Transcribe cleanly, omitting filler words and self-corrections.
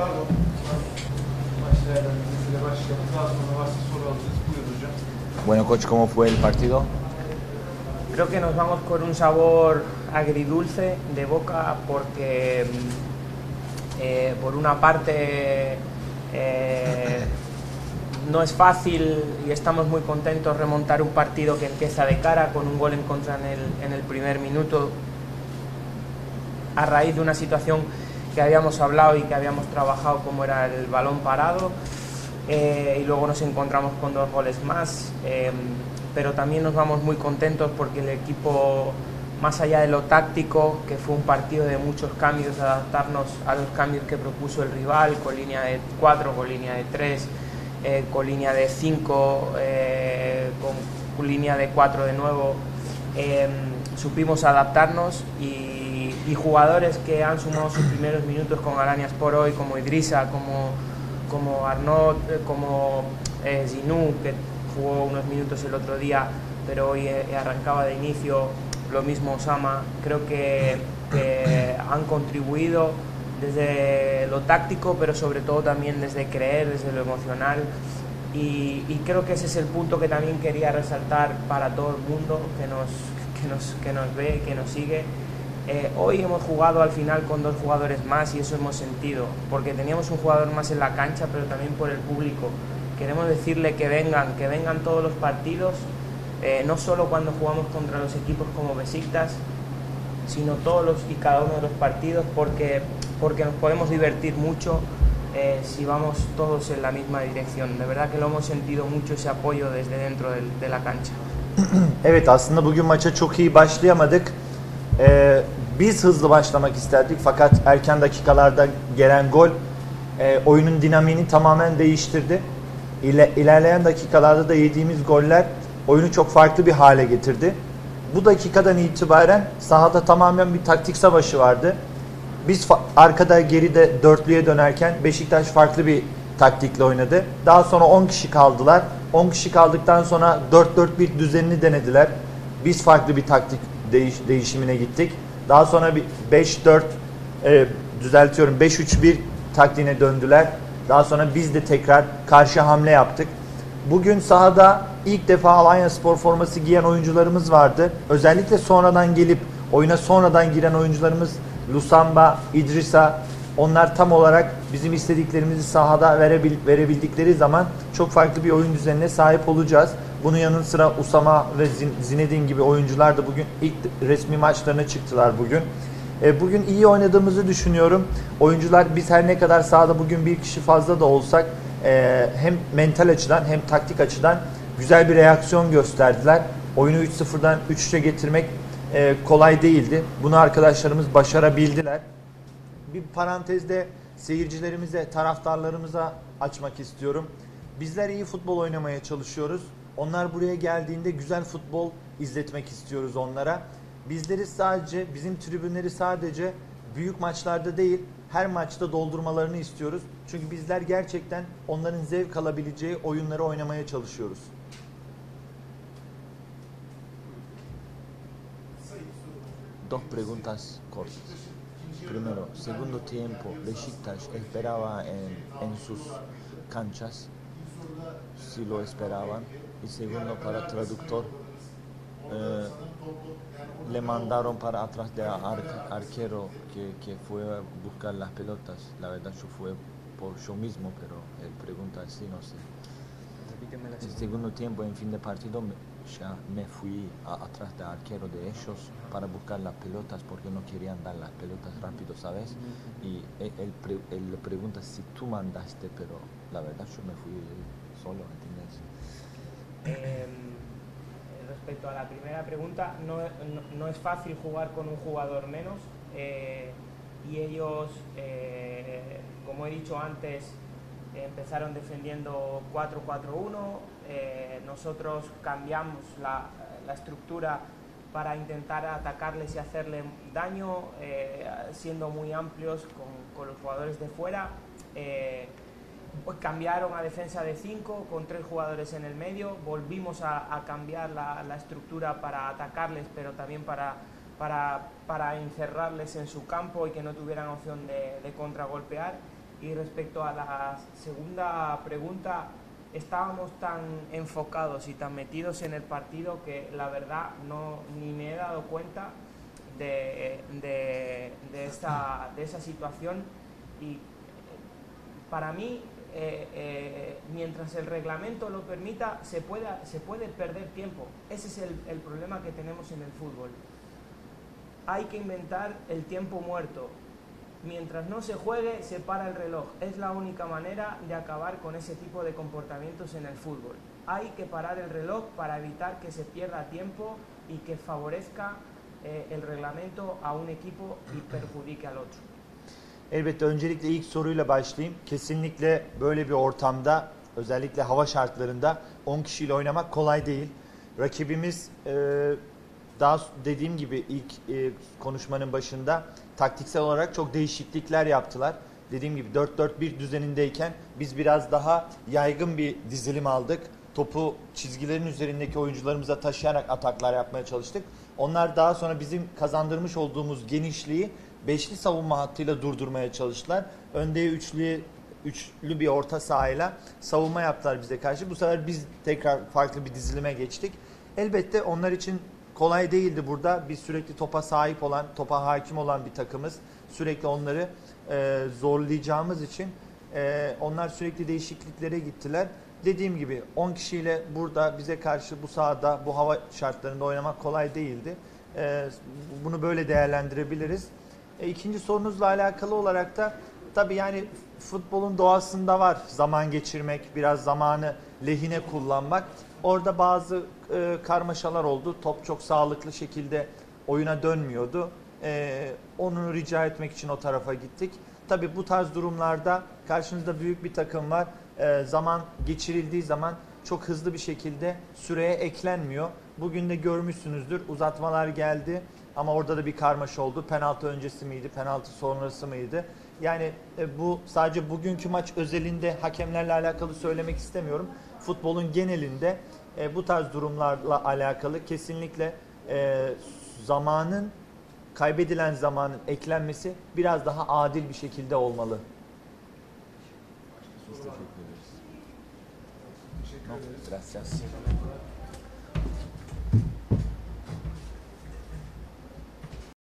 Pardon. Maç değerlendirmesiyle başlayalım. Daha sonra varsa soru alacağız. Buyurun hocam. Bueno, coach, ¿cómo fue el partido? Creo que nos vamos con un sabor agridulce de boca porque por una parte no es fácil y estamos muy contentos remontar un partido que empieza de cara con un gol en contra en el primer minuto a raíz de una situación que habíamos hablado y que habíamos trabajado como era el balón parado y luego nos encontramos con 2 goles más, pero también nos vamos muy contentos porque el equipo, más allá de lo táctico, que fue un partido de muchos cambios, adaptarnos a los cambios que propuso el rival, con línea de 4, con línea de 3, con línea de 5, con línea de 4 de nuevo, supimos adaptarnos y jugadores que han sumado sus primeros minutos con Alanyaspor hoy, como Idrissa, como Arnaud, como Zinou, que jugó unos minutos el otro día, pero hoy arrancaba de inicio, lo mismo Osama, creo que han contribuido desde lo táctico, pero sobre todo también desde creer, desde lo emocional, y creo que ese es el punto que también quería resaltar para todo el mundo que nos ve, que nos sigue. Hoy hemos jugado al final con 2 jugadores más y eso hemos sentido, porque teníamos un jugador más en la cancha, pero también por el público. Queremos decirle que vengan todos los partidos, no solo cuando jugamos contra los equipos como Besiktas, sino todos y cada uno de los partidos, porque nos podemos divertir mucho si vamos todos en la misma dirección. De verdad que lo hemos sentido mucho, ese apoyo desde dentro de la cancha. Evet, aslında bugün maça çok iyi başlayamadık. Biz hızlı başlamak isterdik fakat erken dakikalarda gelen gol oyunun dinamiğini tamamen değiştirdi. İlerleyen dakikalarda da yediğimiz goller oyunu çok farklı bir hale getirdi. Bu dakikadan itibaren sahada tamamen bir taktik savaşı vardı. Biz arkada geride dörtlüye dönerken Beşiktaş farklı bir taktikle oynadı. Daha sonra 10 kişi kaldılar. 10 kişi kaldıktan sonra 4-4-1 düzenini denediler. Biz farklı bir taktik değişimine gittik. Daha sonra bir 5-4 5-3-1 taktiğine döndüler. Daha sonra biz de tekrar karşı hamle yaptık. Bugün sahada ilk defa Alanyaspor forması giyen oyuncularımız vardı. Özellikle sonradan gelip oyuna sonradan giren oyuncularımız Lusamba, Idrissa, onlar tam olarak bizim istediklerimizi sahada verebildikleri zaman çok farklı bir oyun düzenine sahip olacağız. Bunun yanı sıra Usama ve Zinedine gibi oyuncular da bugün ilk resmi maçlarına çıktılar bugün. Bugün iyi oynadığımızı düşünüyorum. Oyuncular biz her ne kadar sahada bugün bir kişi fazla da olsak hem mental açıdan hem taktik açıdan güzel bir reaksiyon gösterdiler. Oyunu 3-0'dan 3-3'e getirmek kolay değildi. Bunu arkadaşlarımız başarabildiler. Bir parantezde seyircilerimize, taraftarlarımıza açmak istiyorum. Bizler iyi futbol oynamaya çalışıyoruz. Onlar buraya geldiğinde güzel futbol izletmek istiyoruz onlara. Bizim tribünleri sadece büyük maçlarda değil, her maçta doldurmalarını istiyoruz. Çünkü bizler gerçekten onların zevk alabileceği oyunları oynamaya çalışıyoruz. Dos preguntas cortas. Primero, segundo tiempo, Beşiktaş esperaba en sus canchas, si lo esperaban. Y segundo, para traductor, le mandaron para atrás de arquero que fue a buscar las pelotas. La verdad yo fue por yo mismo, pero él pregunta así, no sé. El segundo tiempo, en fin de partido, ya me fui atrás de arquero de ellos para buscar las pelotas porque no querían dar las pelotas rápido, ¿sabes? Y él le pregunta si tú mandaste, pero la verdad yo me fui solo, ¿entiendes? Respecto a la primera pregunta, no es fácil jugar con un jugador menos y ellos, como he dicho antes, empezaron defendiendo 4-4-1, nosotros cambiamos la estructura para intentar atacarles y hacerle daño, siendo muy amplios con los jugadores de fuera. Pues cambiaron a defensa de 5 con 3 jugadores en el medio, volvimos a cambiar la estructura para atacarles, pero también para encerrarles en su campo y que no tuvieran opción de contragolpear. Y respecto a la segunda pregunta, estábamos tan enfocados y tan metidos en el partido que la verdad ni me he dado cuenta de esa situación. Y para mí, mientras el reglamento lo permita, se puede perder tiempo. Ese es el problema que tenemos en el fútbol. Hay que inventar el tiempo muerto. Mientras no se juegue, se para el reloj. Es la única manera de acabar con ese tipo de comportamientos en el fútbol. Hay que parar el reloj para evitar que se pierda tiempo y que favorezca el reglamento a un equipo y perjudique al otro. Elbette öncelikle ilk soruyla başlayayım. Kesinlikle böyle bir ortamda, özellikle hava şartlarında 10 kişiyle oynamak kolay değil. Rakibimiz daha dediğim gibi ilk konuşmanın başında taktiksel olarak çok değişiklikler yaptılar. Dediğim gibi 4-4-1 düzenindeyken biz biraz daha yaygın bir dizilim aldık. Topu çizgilerin üzerindeki oyuncularımıza taşıyarak ataklar yapmaya çalıştık. Onlar daha sonra bizim kazandırmış olduğumuz genişliği beşli savunma hattıyla durdurmaya çalıştılar. Önde üçlü bir orta sahayla savunma yaptılar bize karşı. Bu sefer biz tekrar farklı bir dizilime geçtik. Elbette onlar için kolay değildi burada. Biz sürekli topa sahip olan, topa hakim olan bir takımız. Sürekli onları zorlayacağımız için onlar sürekli değişikliklere gittiler. Dediğim gibi 10 kişiyle burada bize karşı bu sahada, bu hava şartlarında oynamak kolay değildi. Bunu böyle değerlendirebiliriz. İkinci sorunuzla alakalı olarak da tabii yani futbolun doğasında var zaman geçirmek, biraz zamanı lehine kullanmak. Orada bazı karmaşalar oldu. Top çok sağlıklı şekilde oyuna dönmüyordu. Onu rica etmek için o tarafa gittik. Tabii bu tarz durumlarda karşınızda büyük bir takım var. Zaman geçirildiği zaman çok hızlı bir şekilde süreye eklenmiyor. Bugün de görmüşsünüzdür. Uzatmalar geldi ama orada da bir karmaşa oldu. Penaltı öncesi miydi, penaltı sonrası mıydı? Yani bu sadece bugünkü maç özelinde hakemlerle alakalı söylemek istemiyorum. Futbolun genelinde bu tarz durumlarla alakalı kesinlikle kaybedilen zamanın eklenmesi biraz daha adil bir şekilde olmalı. Biz teşekkür ederiz. Teşekkür ederiz. Gracias.